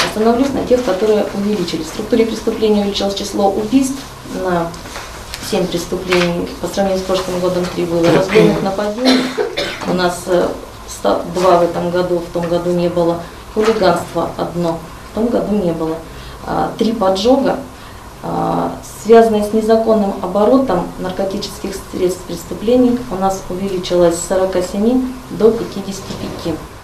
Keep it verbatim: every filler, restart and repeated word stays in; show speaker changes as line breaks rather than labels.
Остановлюсь на тех, которые увеличились. В структуре преступлений увеличилось число убийств на семь преступлений, по сравнению с прошлым годом три было. Разбойных нападений у нас два в этом году, в том году не было. Хулиганство одно, в том году не было. Три поджога, связанные с незаконным оборотом наркотических средств преступлений, у нас увеличилось с сорока семи до пятидесяти пяти.